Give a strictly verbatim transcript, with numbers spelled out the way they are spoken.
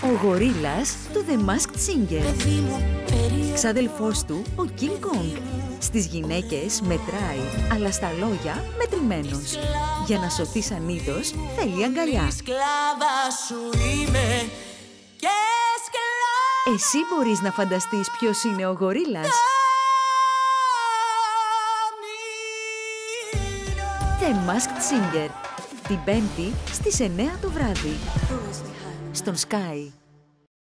Ο γορίλας του The Masked Singer. Ξάδελφός του, ο King Kong. Στις γυναίκες μετράει, αλλά στα λόγια μετρημένος. Για να σωθεί σαν είδος, θέλει αγκαλιά. Εσύ μπορείς να φανταστείς ποιος είναι ο γορίλας? The Masked Singer. Την Πέμπτη στις εννέα το βράδυ. Στον Sky.